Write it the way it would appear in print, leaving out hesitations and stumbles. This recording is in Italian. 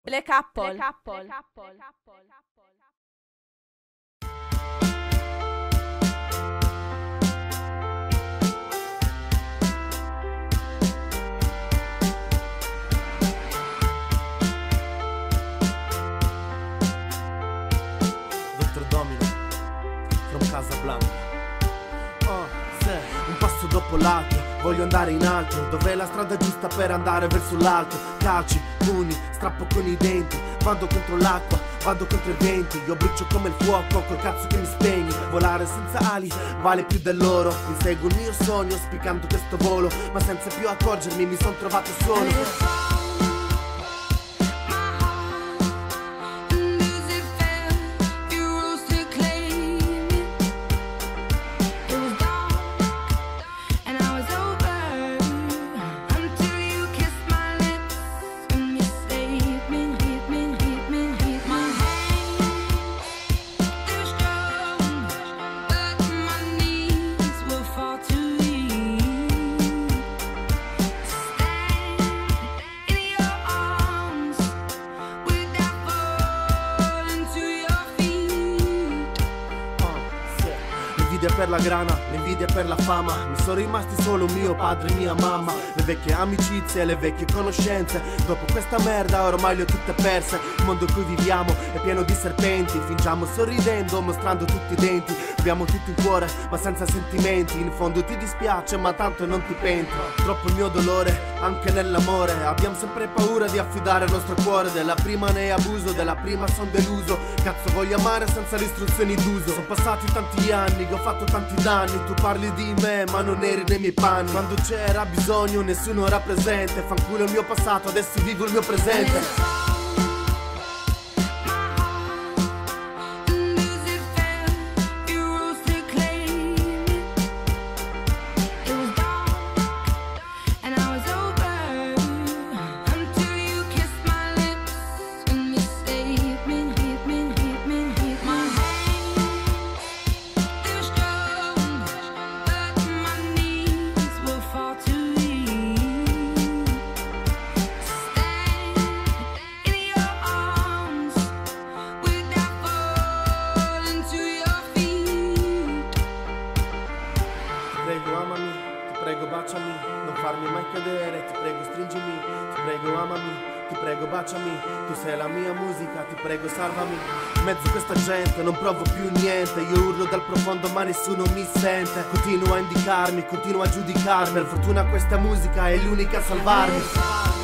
Black Apple. Dottor Domino, from Casablanca. Un passo dopo l'altro, voglio andare in alto. Dov'è la strada giusta per andare verso l'alto? Calci, pugni, strappo con i denti. Vado contro l'acqua, vado contro i venti. Io brucio come il fuoco, col cazzo che mi spegni. Volare senza ali vale più dell'oro. Inseguo il mio sogno, spiccando questo volo. Ma senza più accorgermi mi son trovato solo. L'invidia per la grana, l'invidia per la fama. Mi sono rimasti solo mio padre e mia mamma. Le vecchie amicizie e le vecchie conoscenze. Dopo questa merda ormai le ho tutte perse. Il mondo in cui viviamo è pieno di serpenti. Fingiamo sorridendo, mostrando tutti i denti. Abbiamo tutto in cuore, ma senza sentimenti. In fondo ti dispiace, ma tanto non ti penti. Troppo il mio dolore, anche nell'amore. Abbiamo sempre paura di affidare il nostro cuore. Della prima ne abuso, della prima son deluso. Cazzo voglio amare senza istruzioni d'uso. Sono passati tanti anni che ho fatto tanti danni. Tu parli di me ma non eri nei miei panni. Quando c'era bisogno nessuno era presente. Fanculo il mio passato, adesso vivo il mio presente. Ti prego amami, ti prego baciami, non farmi mai cadere, ti prego stringimi, ti prego amami, ti prego baciami, tu sei la mia musica, ti prego salvami. In mezzo a questa gente non provo più niente, io urlo dal profondo ma nessuno mi sente. Continuo a indicarmi, continuo a giudicarmi, per fortuna questa musica è l'unica a salvarmi.